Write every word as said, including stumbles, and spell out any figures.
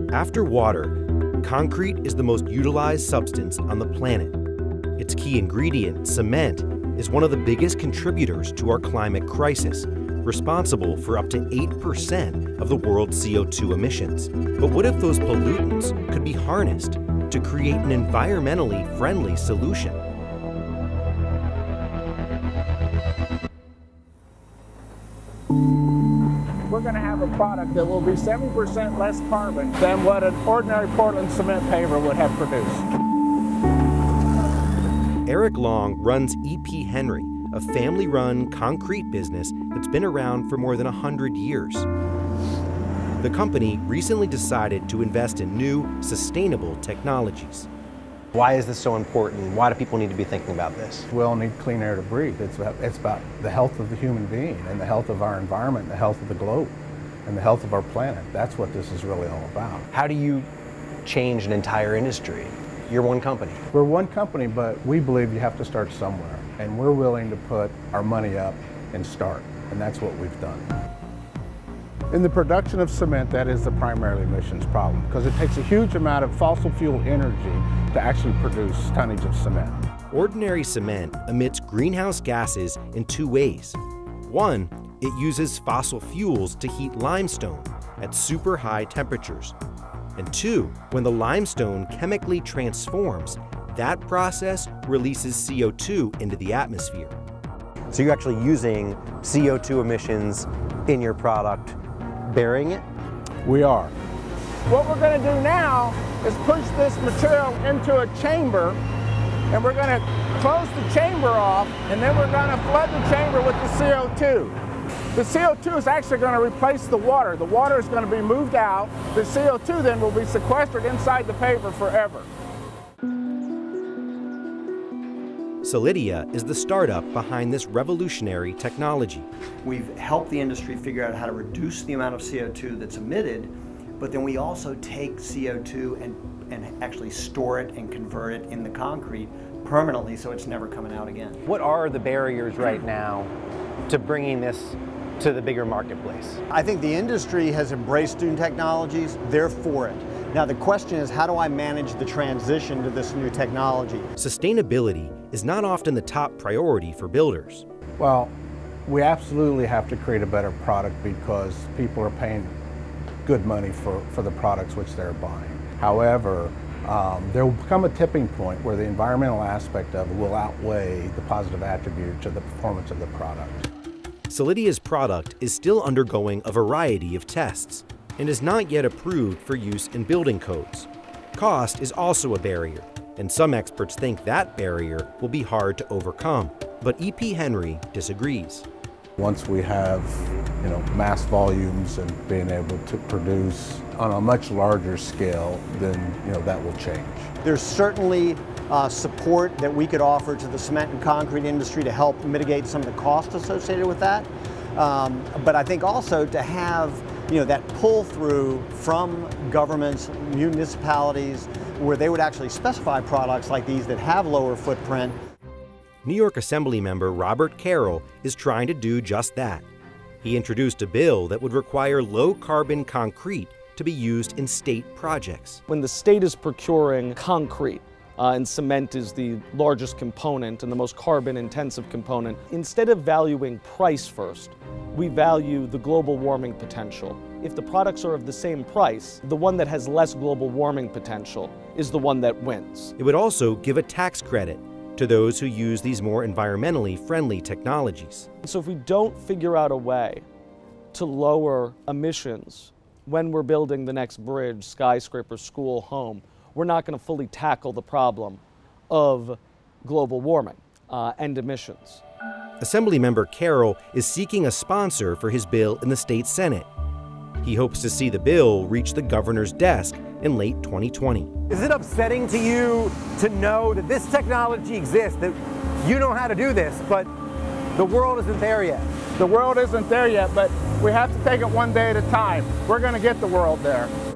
After water, concrete is the most utilized substance on the planet. Its key ingredient, cement, is one of the biggest contributors to our climate crisis, responsible for up to eight percent of the world's C O two emissions. But what if those pollutants could be harnessed to create an environmentally friendly solution? We're going to have a product that will be seventy percent less carbon than what an ordinary Portland cement paver would have produced. Eric Long runs E P Henry, a family-run concrete business that's been around for more than one hundred years. The company recently decided to invest in new, sustainable technologies. Why is this so important? Why do people need to be thinking about this? We all need clean air to breathe. It's about, it's about the health of the human being and the health of our environment, and the health of the globe, and the health of our planet. That's what this is really all about. How do you change an entire industry? You're one company. We're one company, but we believe you have to start somewhere, and we're willing to put our money up and start, and that's what we've done. In the production of cement, that is the primary emissions problem, because it takes a huge amount of fossil fuel energy to actually produce tonnage of cement. Ordinary cement emits greenhouse gases in two ways. One, it uses fossil fuels to heat limestone at super high temperatures. And two, when the limestone chemically transforms, that process releases C O two into the atmosphere. So you're actually using C O two emissions in your product, burying it? We are. What we're going to do now is push this material into a chamber, and we're going to close the chamber off, and then we're going to flood the chamber with the C O two. The C O two is actually going to replace the water. The water is going to be moved out. The C O two then will be sequestered inside the paver forever. Solidia is the startup behind this revolutionary technology. We've helped the industry figure out how to reduce the amount of C O two that's emitted, but then we also take C O two and, and actually store it and convert it in the concrete permanently so it's never coming out again. What are the barriers right now to bringing this to the bigger marketplace? I think the industry has embraced new technologies, they're for it. Now the question is, how do I manage the transition to this new technology? Sustainability is not often the top priority for builders. Well, we absolutely have to create a better product because people are paying good money for, for the products which they're buying. However, um, there will come a tipping point where the environmental aspect of it will outweigh the positive attributes of the performance of the product. Solidia's product is still undergoing a variety of tests and is not yet approved for use in building codes. Cost is also a barrier, and some experts think that barrier will be hard to overcome. But E P Henry disagrees. Once we have, you know, mass volumes and being able to produce on a much larger scale, then, you know, that will change. There's certainly uh, support that we could offer to the cement and concrete industry to help mitigate some of the costs associated with that. Um, but I think also to have, you know, that pull through from governments, municipalities, where they would actually specify products like these that have lower footprint. New York Assembly member Robert Carroll is trying to do just that. He introduced a bill that would require low-carbon concrete to be used in state projects. When the state is procuring concrete, uh, and cement is the largest component and the most carbon-intensive component, instead of valuing price first, we value the global warming potential. If the products are of the same price, the one that has less global warming potential is the one that wins. It would also give a tax credit to those who use these more environmentally friendly technologies. So if we don't figure out a way to lower emissions when we're building the next bridge, skyscraper, school, home, we're not going to fully tackle the problem of global warming uh, and emissions. Assemblymember Carroll is seeking a sponsor for his bill in the state Senate. He hopes to see the bill reach the governor's desk in late twenty twenty. Is it upsetting to you to know that this technology exists, that you know how to do this, but the world isn't there yet? The world isn't there yet, but we have to take it one day at a time. We're going to get the world there.